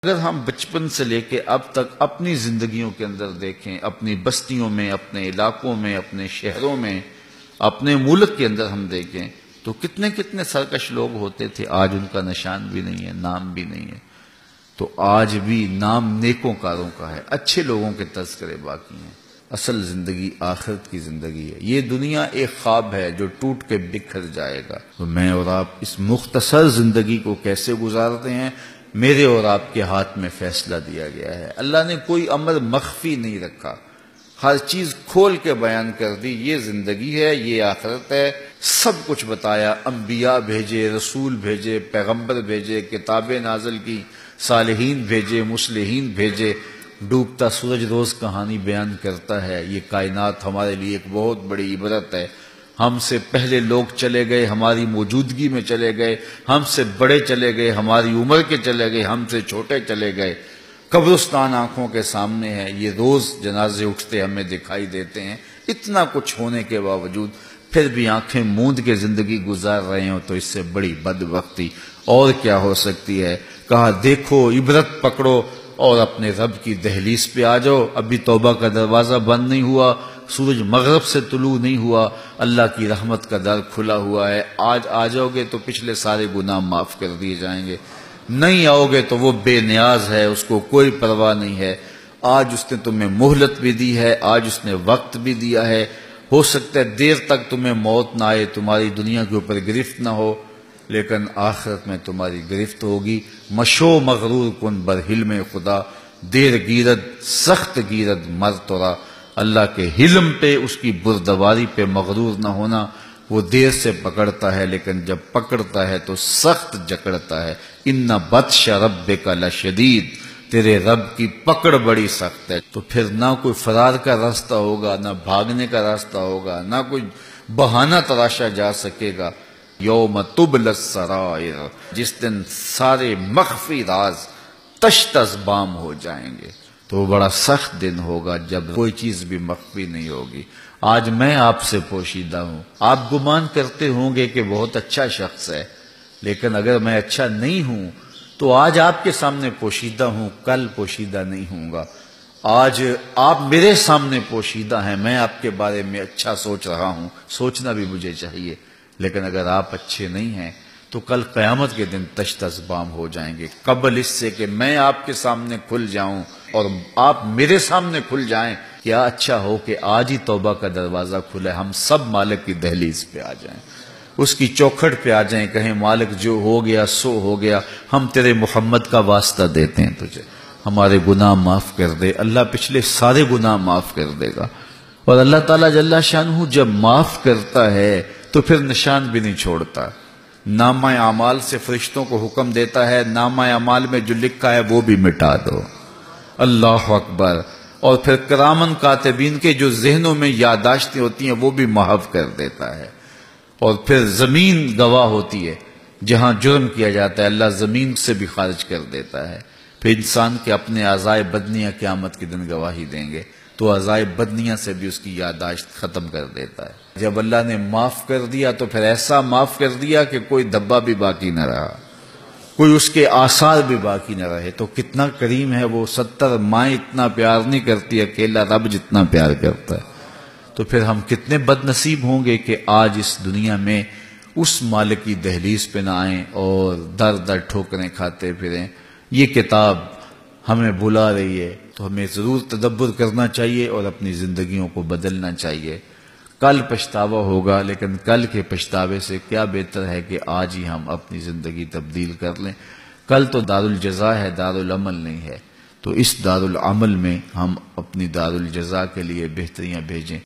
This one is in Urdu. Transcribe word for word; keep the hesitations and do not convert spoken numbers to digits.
اگر ہم بچپن سے لے کے اب تک اپنی زندگیوں کے اندر دیکھیں، اپنی بستیوں میں، اپنے علاقوں میں، اپنے شہروں میں، اپنے ملک کے اندر ہم دیکھیں تو کتنے کتنے سرکش لوگ ہوتے تھے، آج ان کا نشان بھی نہیں ہے، نام بھی نہیں ہے۔ تو آج بھی نام نیکوں کاروں کا ہے، اچھے لوگوں کے تذکرے باقی ہیں۔ اصل زندگی آخرت کی زندگی ہے۔ یہ دنیا ایک خواب ہے جو ٹوٹ کے بکھر جائے گا۔ تو میں اور آپ اس مختصر زندگی کو کیسے گزارتے ہیں، میرے اور آپ کے ہاتھ میں فیصلہ دیا گیا ہے۔ اللہ نے کوئی امر مخفی نہیں رکھا، ہر چیز کھول کے بیان کر دی۔ یہ زندگی ہے، یہ آخرت ہے، سب کچھ بتایا۔ انبیاء بھیجے، رسول بھیجے، پیغمبر بھیجے، کتابیں نازل کی، صالحین بھیجے، مصلحین بھیجے۔ ڈوبتا سورج روز کہانی بیان کرتا ہے۔ یہ کائنات ہمارے لیے ایک بہت بڑی عبرت ہے۔ ہم سے پہلے لوگ چلے گئے، ہماری موجودگی میں چلے گئے، ہم سے بڑے چلے گئے، ہماری عمر کے چلے گئے، ہم سے چھوٹے چلے گئے۔ قبرستان آنکھوں کے سامنے ہے، یہ روز جنازے اٹھتے ہمیں دکھائی دیتے ہیں۔ اتنا کچھ ہونے کے باوجود پھر بھی آنکھیں موند کے زندگی گزار رہے ہوں تو اس سے بڑی بدبختی اور کیا ہو سکتی ہے۔ کہا دیکھو، عبرت پکڑو اور اپنے رب کی دہلیز پہ آ جاؤ۔ ابھی توبہ کا دروازہ بند نہیں ہوا، سورج مغرب سے طلوع نہیں ہوا، اللہ کی رحمت کا در کھلا ہوا ہے۔ آج آ جاؤ گے تو پچھلے سارے گناہ معاف کر دیے جائیں گے، نہیں آؤ گے تو وہ بے نیاز ہے، اس کو کوئی پرواہ نہیں ہے۔ آج اس نے تمہیں مہلت بھی دی ہے، آج اس نے وقت بھی دیا ہے۔ ہو سکتا ہے دیر تک تمہیں موت نہ آئے، تمہاری دنیا کے اوپر گرفت نہ ہو، لیکن آخرت میں تمہاری گرفت ہوگی۔ مشو مغرور کن بر حلم خدا، دیر گیرد سخت گیرد مر تورا۔ اللہ کے حلم پہ، اس کی بردباری پہ مغرور نہ ہونا۔ وہ دیر سے پکڑتا ہے لیکن جب پکڑتا ہے تو سخت جکڑتا ہے۔ ان بطش ربک لشدید، تیرے رب کی پکڑ بڑی سخت ہے۔ تو پھر نہ کوئی فرار کا راستہ ہوگا، نہ بھاگنے کا راستہ ہوگا، نہ کوئی بہانہ تراشا جا سکے گا۔ یوم تبلی السرائر، جس دن سارے مخفی راز تش تش بام ہو جائیں گے۔ تو وہ بڑا سخت دن ہوگا جب کوئی چیز بھی مخفی نہیں ہوگی۔ آج میں آپ سے پوشیدہ ہوں، آپ گمان کرتے ہوں گے کہ بہت اچھا شخص ہے، لیکن اگر میں اچھا نہیں ہوں تو آج آپ کے سامنے پوشیدہ ہوں، کل پوشیدہ نہیں ہوں گا۔ آج آپ میرے سامنے پوشیدہ ہیں، میں آپ کے بارے میں اچھا سوچ رہا ہوں، سوچنا بھی مجھے چاہیے، لیکن اگر آپ اچھے نہیں ہیں تو کل قیامت کے دن تش تش بام ہو جائیں گے۔ قبل اس سے کہ میں آپ کے سامنے کھل جاؤں اور آپ میرے سامنے کھل جائیں، کیا اچھا ہو کہ آج ہی توبہ کا دروازہ کھلے، ہم سب مالک کی دہلیز پہ آ جائیں، اس کی چوکھٹ پہ آ جائیں، کہیں مالک جو ہو گیا سو ہو گیا، ہم تیرے محمد کا واسطہ دیتے ہیں تجھے، ہمارے گناہ معاف کر دے۔ اللہ پچھلے سارے گناہ معاف کر دے گا، اور اللہ تعالیٰ جل شانہ جب معاف کرتا ہے تو پھر نشان بھی نہیں چھوڑتا۔ نامہ اعمال سے فرشتوں کو حکم دیتا ہے، نامہ اعمال میں جو لکھا ہے وہ بھی مٹا دو۔ اللہ اکبر۔ اور پھر کرامن کاتبین کے جو ذہنوں میں یادداشتیں ہوتی ہیں وہ بھی محو کر دیتا ہے۔ اور پھر زمین گواہ ہوتی ہے، جہاں جرم کیا جاتا ہے اللہ زمین سے بھی خارج کر دیتا ہے۔ پھر انسان کے اپنے اعضائے بدنیاں قیامت کے دن گواہی دیں گے، تو اعضائے بدنیاں سے بھی اس کی یادداشت ختم کر دیتا ہے۔ جب اللہ نے معاف کر دیا تو پھر ایسا معاف کر دیا کہ کوئی دھبا بھی باقی نہ رہا، کوئی اس کے آثار بھی باقی نہ رہے۔ تو کتنا کریم ہے وہ، ستر مائیں اتنا پیار نہیں کرتی، اکیلا رب جتنا پیار کرتا ہے۔ تو پھر ہم کتنے بد نصیب ہوں گے کہ آج اس دنیا میں اس مالک کی دہلیز پہ نہ آئیں اور در در ٹھوکریں کھاتے پھریں۔ یہ کتاب ہمیں بلا رہی ہے تو ہمیں ضرور تدبر کرنا چاہیے اور اپنی زندگیوں کو بدلنا چاہیے۔ کل پچھتاوا ہوگا، لیکن کل کے پچھتاوے سے کیا بہتر ہے کہ آج ہی ہم اپنی زندگی تبدیل کر لیں۔ کل تو دار الجزا ہے، دار العمل نہیں ہے، تو اس دار العمل میں ہم اپنی دار الجزا کے لیے بہتریاں بھیجیں۔